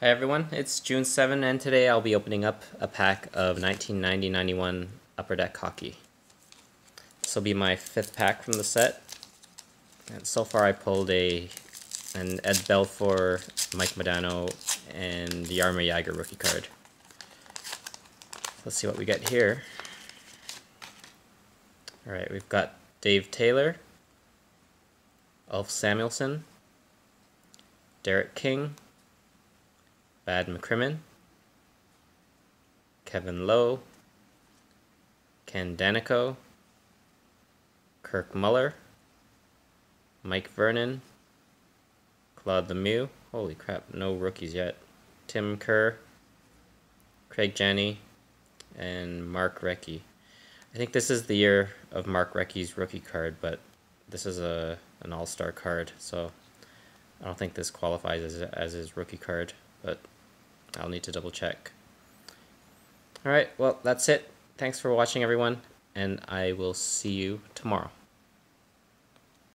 Hi everyone, it's June 7 and today I'll be opening up a pack of 1990-91 Upper Deck Hockey. This will be my 5th pack from the set, and so far I pulled an Ed Belfour, Mike Modano, and the Jaromir Jagr rookie card. Let's see what we get here. Alright, we've got Dave Taylor, Ulf Samuelsson, Derek King, Bad McCrimmon, Kevin Lowe, Ken Daneyko, Kirk Muller, Mike Vernon, Claude Lemieux, holy crap, no rookies yet, Tim Kerr, Craig Janney, and Mark Recchi. I think this is the year of Mark Recchi's rookie card, but this is an all-star card, so I don't think this qualifies as his rookie card, but I'll need to double check. Alright, well, that's it. Thanks for watching, everyone, and I will see you tomorrow.